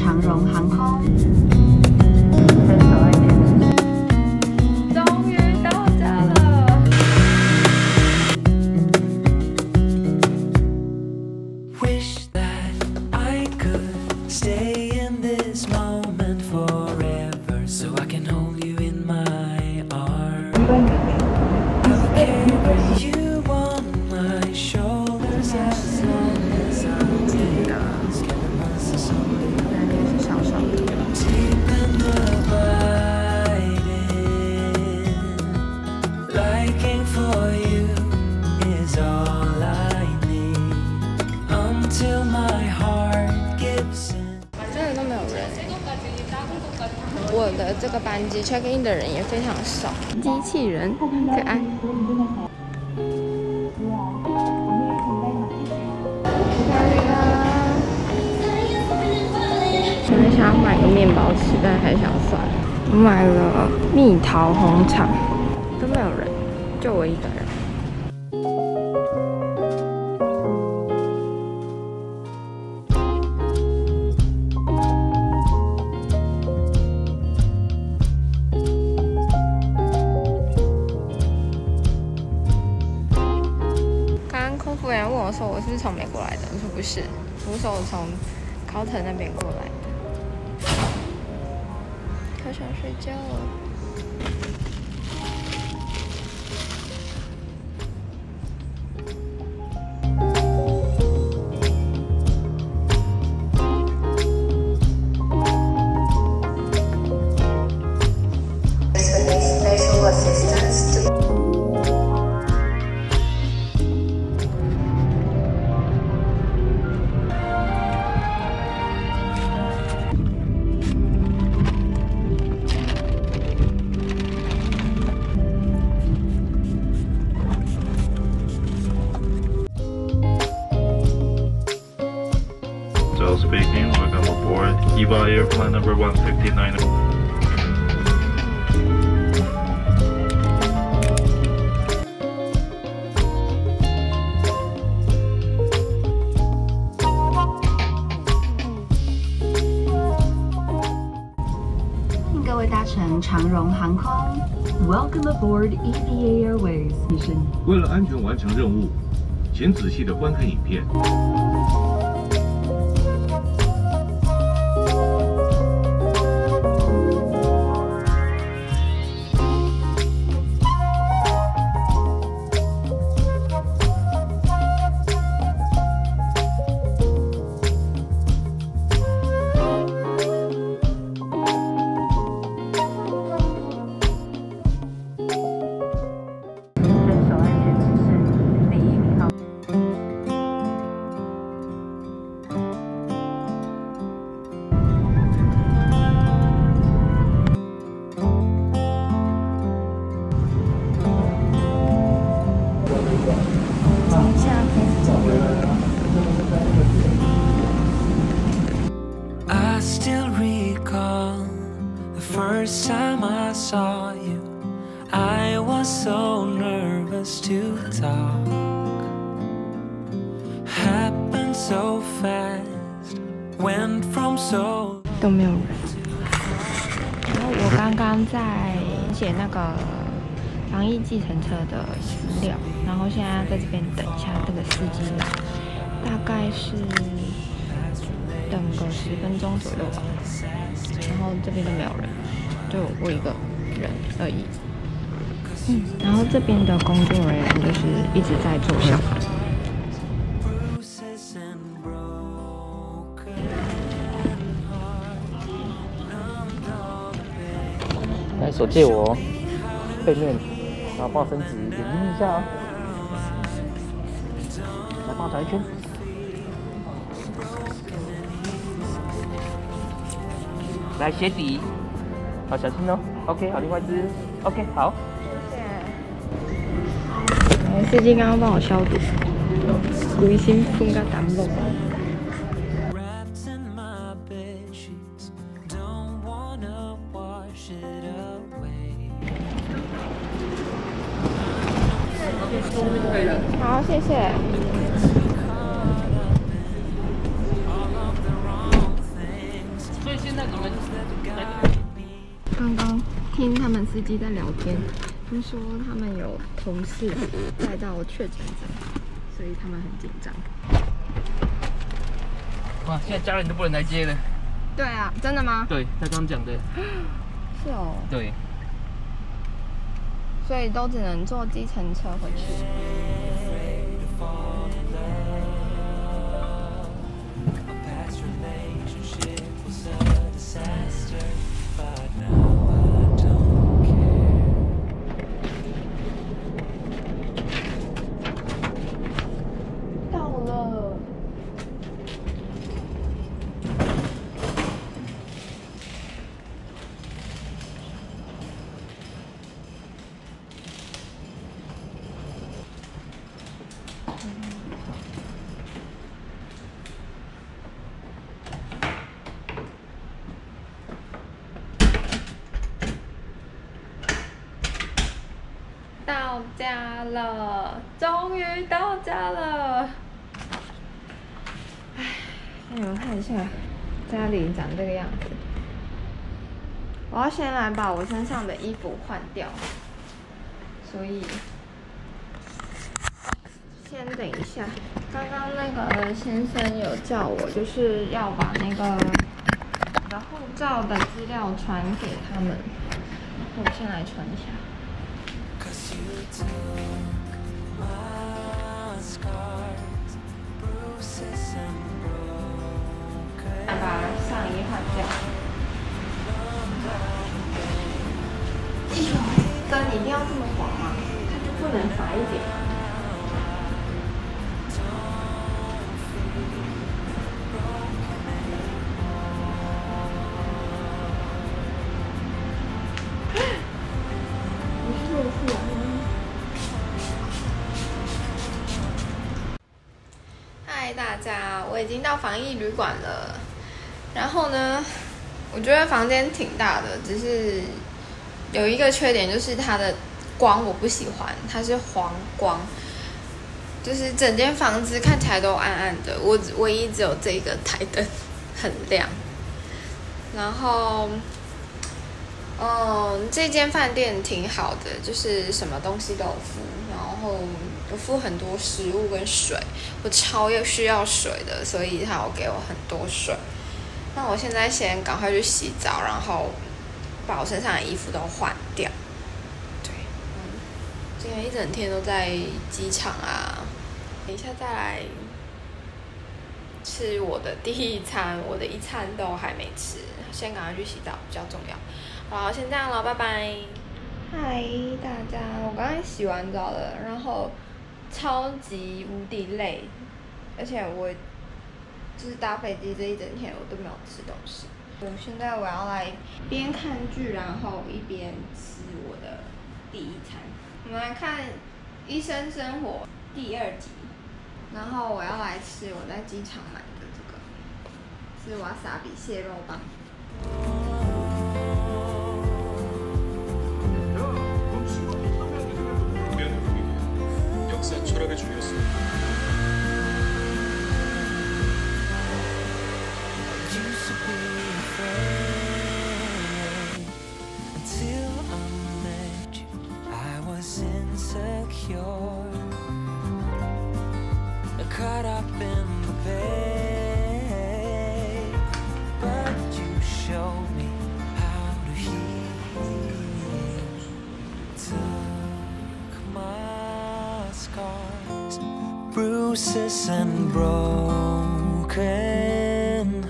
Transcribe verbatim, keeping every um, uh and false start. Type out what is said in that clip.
长荣航空。 终于到家了。 Wish that I could stay in this moment forever, so I can hold you in my arms. I'll carry you on my shoulders as long as I'm deep and abiding. Liking for you is all I need until my heart gives in. 真的都没有人。我的这个班机 check in 的人也非常少，机器人可爱。本来想要买个面包吃，但还是想算了。我买了蜜桃红茶，都没有人，就我一个人。刚刚空服员问我说我是不是从美国来的，我说不是，我说我从考腾那边过来的。好想睡觉了。 Joe speaking. Welcome aboard EVA Air Flight number one fifty-nine. Welcome aboard E V A Airways. 为了安全完成任务，请仔细的观看影片。 I still recall the first time I saw you. I was so nervous to talk. Happened so fast, went from so. 都没有人。然后我刚刚在写那个防疫计程车的资料，然后现在在这边等一下这个司机来，大概是等个十分钟左右吧。然后这边都没有人，就我一个人而已。嗯，然后这边的工作人员就是一直在做小孩。 来，手借我哦，背面，然后帮我伸直，眼睛一下哦。来，帮我转一圈。来，鞋底，好，小心哦。OK， 好，另外一只。OK， 好。 谢谢。司机刚刚帮我消毒，规身喷到淡薄。好，谢谢。 刚刚听他们司机在聊天，听说他们有同事载到确诊者，所以他们很紧张。 哇，现在家人都不能来接了。 对啊，真的吗？ 对，他刚讲的。 是哦。 对。 所以都只能坐计程车回去。到了。到家了，终于到家了。唉，让你们看一下家里长这个样子。我要先来把我身上的衣服换掉，所以先等一下。刚刚那个先生有叫我，就是要把那个我的护照的资料传给他们，我先来传一下。把上衣换掉。哎呦，灯一定要这么黄吗？它就不能白一点吗？不是这次啊。嗨，大家，我已经到防疫旅馆了。然后呢，我觉得房间挺大的，只是有一个缺点，就是它的光我不喜欢，它是黄光，就是整间房子看起来都暗暗的，我唯一只有这个台灯很亮。然后，嗯，这间饭店挺好的，就是什么东西都有附，然后有附很多食物跟水，我超需要水的，所以他有给我很多水。那我现在先赶快去洗澡，然后把我身上的衣服都换掉。对，嗯，今天一整天都在机场啊，等一下再来吃我的第一餐，我的一餐都还没吃，先赶快去洗澡比较重要。好，先这样了，拜拜。嗨，大家，我刚才洗完澡了，然后超级无敌累，而且我。就是搭飞机这一整天我都没有吃东西。现在我要来边看剧，然后一边吃我的第一餐。我们来看《医生生活》第二集，然后我要来吃我在机场买的这个，是瓦萨比蟹肉棒。 역사 철학의 중요성. Caught up in the bay, but you show me how to heal. Took my scars, bruises and broken.